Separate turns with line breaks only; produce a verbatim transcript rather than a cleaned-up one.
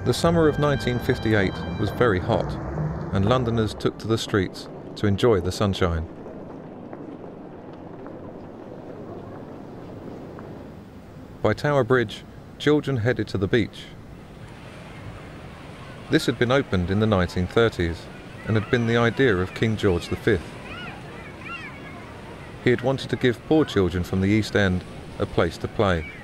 The summer of nineteen fifty-eight was very hot, and Londoners took to the streets to enjoy the sunshine. By Tower Bridge, children headed to the beach. This had been opened in the nineteen thirties and had been the idea of King George the Fifth. He had wanted to give poor children from the East End a place to play.